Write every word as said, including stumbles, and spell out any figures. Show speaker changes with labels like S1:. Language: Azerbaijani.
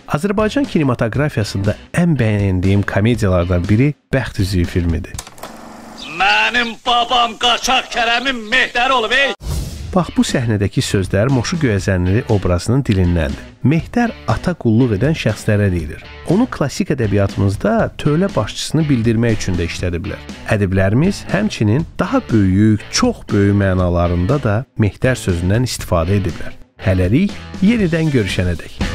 S1: Azərbaycan kinematografiyasında ən bəyəndiyim komediyalardan biri Bəxt Üzüyü filmidir.
S2: Mənim babam qaçaq Kərəmin Mehdər olub, ey!
S1: Bax, bu səhnədəki sözlər Moşu Göyəzənli obrazının dilindəndir. Mehdər ata qulluq edən şəxslərə deyilir. Onu klassik ədəbiyyatımızda tövlə başçısını bildirmək üçün də işlədiblər. Ədiblərimiz həmçinin daha böyük, çox böyük mənalarında da Mehdər sözündən istifadə ediblər. Hələlik yenidən görüşənədək.